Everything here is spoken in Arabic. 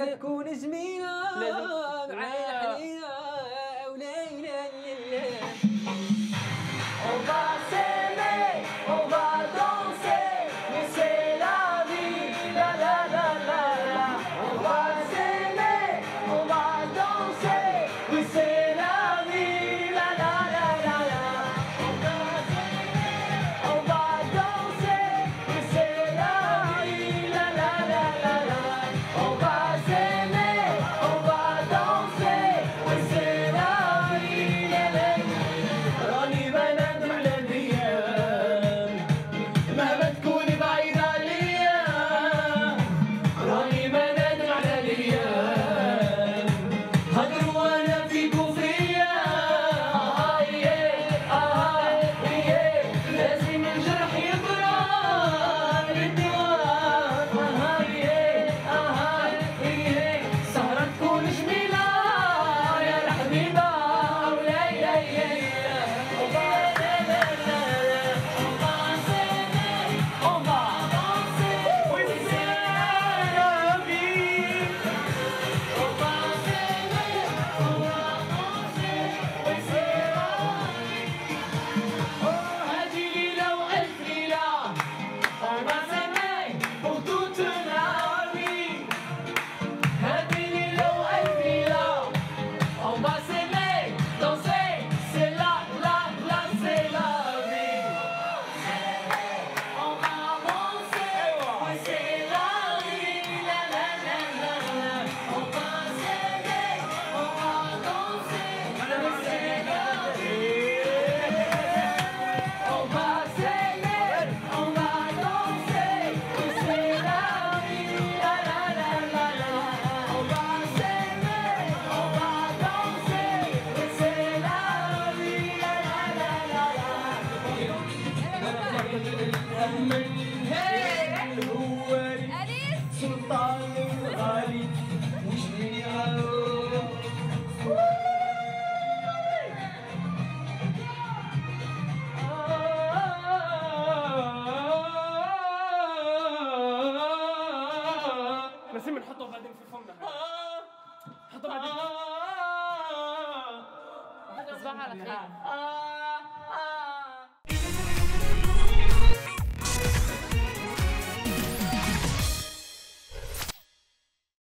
مهما تكون جميلة معايا حنينة وليلة لله. On va s'aimer, on va danser, mais c'est la vie, la la la la la. On va s'aimer, on va danser, mais c'est la vie, la la la la la. On va s'aimer, on va danser, mais c'est la vie, la la la la la. On va s'aimer, on va danser, mais c'est la vie, la la la la. راني بنادم على الايام مهما تكوني بعيدة عليا، راني بنادم على الايام هضروا وانا فيك وفيا. لازم الجرح يبرد بالدواء. سهرة تكون جميلة يا الحبيبة سلطان الغالي وجني لازم نحطه بعدين في فمنا. حطه بعدين. تصبح على خير.